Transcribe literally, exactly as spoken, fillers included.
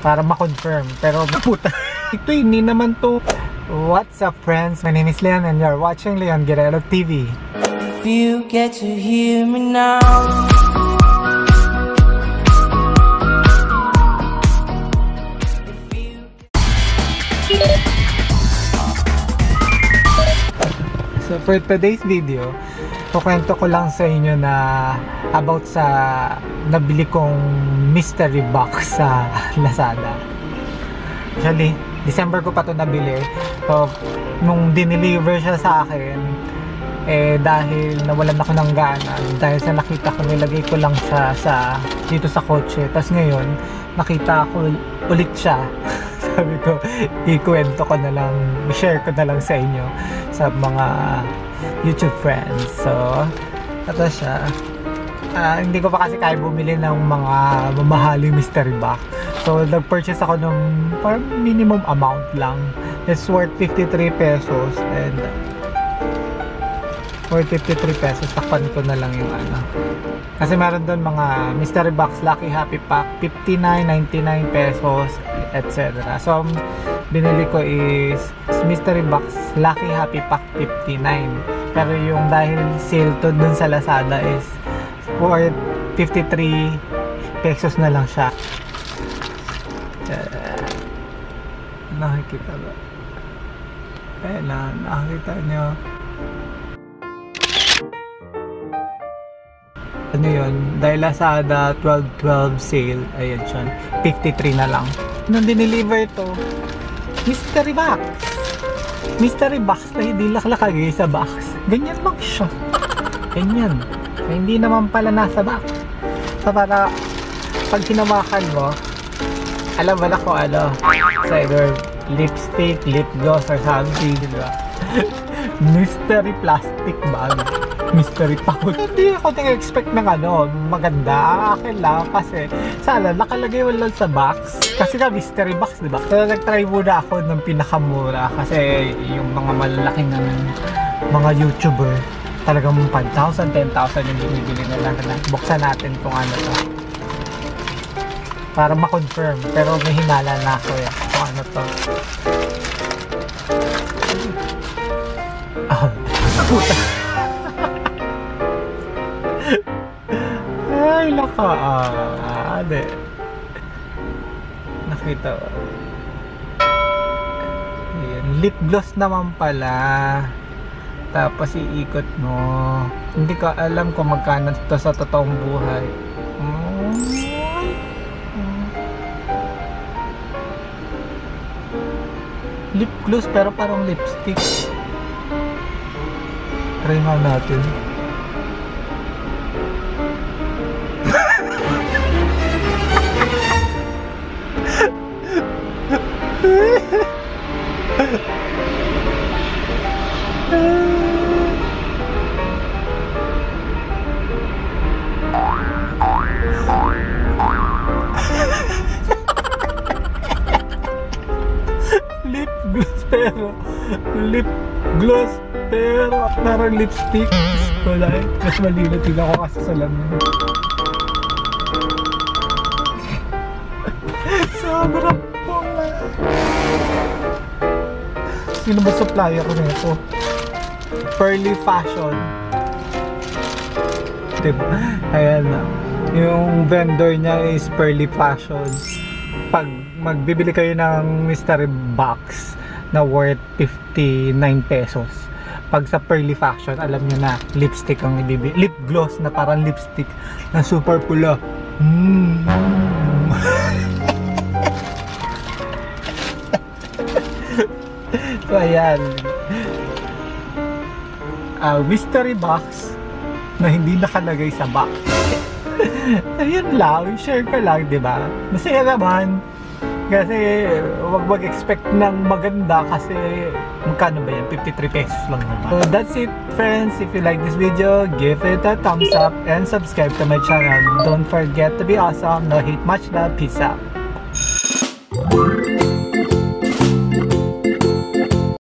para ma-confirm. Pero puta, ito hindi naman to. What's up friends? My name is Leon and you're watching Leon Guerrero T V. If you get to hear me now. So for today's video, kukwento ko lang sa inyo na about sa nabili kong mystery box sa Lazada. Actually, December ko pa to nabili. So, nung dineliver siya sa akin, eh dahil nawalan ako ng gana, dahil sa nakita ko, nilagay ko lang siya sa, dito sa kotse. Tapos ngayon, nakita ko ulit siya. Sabi ko, ikwento ko na lang, i-share ko na lang sa inyo, sa mga YouTube friends. So, ito siya. Uh, hindi ko pa kasi kaya bumili ng mga mamahaling mystery box. So, nag-purchase ako ng parang minimum amount lang. It's worth fifty-three pesos and worth fifty-three pesos. Takpan ko na lang yung ano. Kasi meron doon mga mystery box, Lucky Happy Pack, fifty-nine, ninety-nine pesos, et cetera. So, binili ko is mystery box, Lucky Happy Pack, fifty-nine. Pero yung dahil sale to dun sa Lazada is worth fifty-three pesos na lang siya. Uh, nakikita ba? Ayan na, nakikita nyo. Ano yun? Dahil Lazada twelve twelve sale, ayan siya, fifty-three na lang. Nung dineliver ito, mystery box. Mystery box na hindi laklakagay sa box. Ganyan lang siya. Ganyan. So, hindi naman pala nasa box. So, para pag hinawakan mo, alam mo na kung ano, so either lipstick, lip gloss, or something, diba? Mystery plastic bag. Mystery pouch. Hindi ako nag-expect ng ano, maganda. Akin lang kasi sana nakalagay mo lang sa box. Kasi nga mystery box, diba? So nag-try muna ako ng pinakamura kasi yung mga malalaking ng mga YouTuber talagang five thousand, ten thousand yung binibili nila. Buksan natin kung ano to para ma-confirm, pero may hinala na ako yan kung ano to. Ah, puta. Ay, laka. Ah, ade. Nakita ko. Ayan. Lip gloss naman pala. Tapos iikot mo. Hindi ko alam kung magkano to sa totoong buhay. Hmm. Lip gloss pero parang lipstick. Try nga natin. Lip gloss pero lip gloss pero parang lipstick. Wala eh. Mas malino tingnan ko kasi sa lamin. Sobrang pula. Sino ba supplier ko nito? Pearly Fashion. Diba? Ayan na. Yung vendor niya is Pearly Fashion. Pag magbibili kayo ng mystery box na worth fifty-nine pesos, pag sa Pearly Fashion, alam nyo na lipstick ang ibibili. Lip gloss na parang lipstick na super pula. Mm. So ayan, uh, mystery box na hindi nakalagay sa box. Ayun lang, share ko lang, diba? Masaya naman. Kasi wag mag-expect ng maganda kasi magkano ba yan? fifty-three pesos lang naman. So that's it friends. If you like this video, give it a thumbs up and subscribe to my channel. Don't forget to be awesome. No hate, much love. Peace out.